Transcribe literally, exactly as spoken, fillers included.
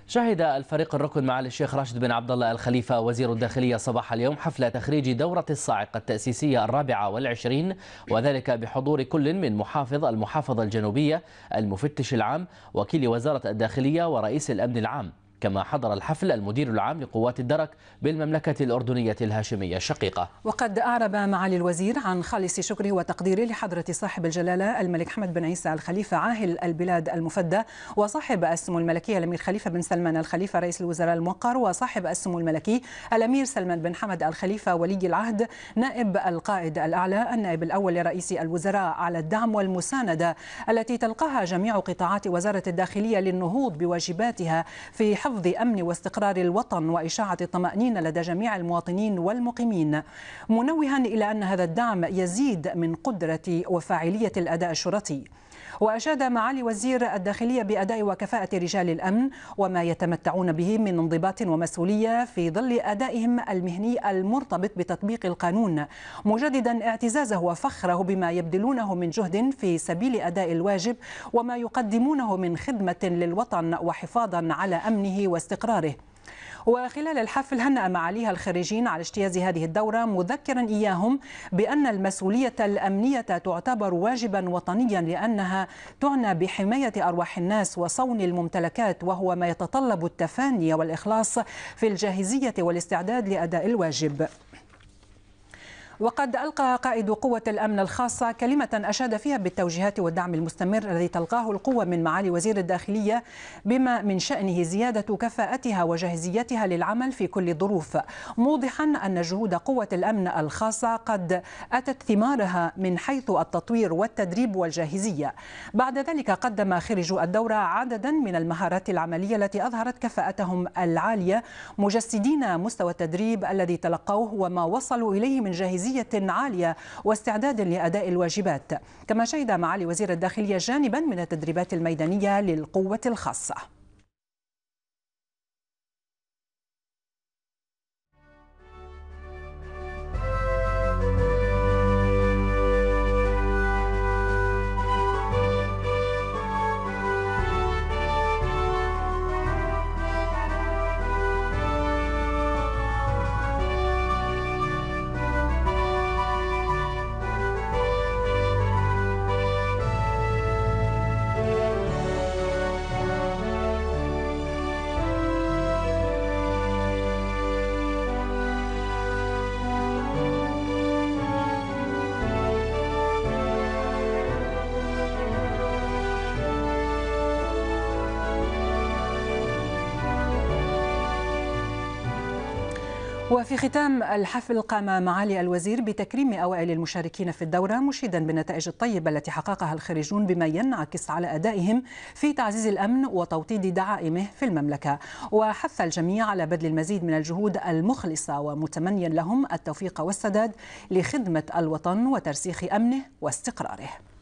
شهد الفريق الركن معالي الشيخ راشد بن عبد الله الخليفة وزير الداخلية صباح اليوم حفل تخريج دورة الصاعقة التأسيسية الرابعة والعشرين، وذلك بحضور كل من محافظ المحافظة الجنوبية، المفتش العام، وكيل وزارة الداخلية، ورئيس الأمن العام. كما حضر الحفل المدير العام لقوات الدرك بالمملكة الأردنية الهاشمية الشقيقة. وقد أعرب معالي الوزير عن خالص شكره وتقديره لحضرة صاحب الجلالة الملك حمد بن عيسى الخليفة عاهل البلاد المفدى، وصاحب السمو الملكي الأمير خليفة بن سلمان الخليفة رئيس الوزراء الموقر، وصاحب السمو الملكي الأمير سلمان بن حمد الخليفة ولي العهد نائب القائد الأعلى النائب الأول لرئيس الوزراء على الدعم والمساندة التي تلقاها جميع قطاعات وزارة الداخلية للنهوض بواجباتها في حفظ أمن واستقرار الوطن وإشاعة الطمأنينة لدى جميع المواطنين والمقيمين، منوها إلى أن هذا الدعم يزيد من قدرة وفاعلية الأداء الشرطي. وأشاد معالي وزير الداخلية بأداء وكفاءة رجال الأمن وما يتمتعون به من انضباط ومسؤولية في ظل أدائهم المهني المرتبط بتطبيق القانون، مجددا اعتزازه وفخره بما يبذلونه من جهد في سبيل أداء الواجب وما يقدمونه من خدمة للوطن وحفاظا على أمنه واستقراره. وخلال الحفل هنأ معاليها الخريجين على اجتياز هذه الدورة، مذكرا إياهم بأن المسؤولية الأمنية تعتبر واجبا وطنيا لأنها تعنى بحماية أرواح الناس وصون الممتلكات، وهو ما يتطلب التفاني والإخلاص في الجاهزية والاستعداد لأداء الواجب. وقد ألقى قائد قوة الأمن الخاصة كلمة أشاد فيها بالتوجيهات والدعم المستمر الذي تلقاه القوة من معالي وزير الداخلية، بما من شأنه زيادة كفاءتها وجاهزيتها للعمل في كل الظروف، موضحا أن جهود قوة الأمن الخاصة قد أتت ثمارها من حيث التطوير والتدريب والجاهزية. بعد ذلك قدم خريجو الدورة عددا من المهارات العملية التي أظهرت كفاءتهم العالية، مجسدين مستوى التدريب الذي تلقوه وما وصلوا إليه من جاهزية عالية واستعداد لأداء الواجبات. كما شهد معالي وزير الداخلية جانبا من التدريبات الميدانية للقوة الخاصة. وفي ختام الحفل قام معالي الوزير بتكريم أوائل المشاركين في الدورة، مشيدا بالنتائج الطيبة التي حققها الخريجون بما ينعكس على أدائهم في تعزيز الأمن وتوطيد دعائمه في المملكة، وحث الجميع على بذل المزيد من الجهود المخلصة ومتمنيا لهم التوفيق والسداد لخدمة الوطن وترسيخ أمنه واستقراره.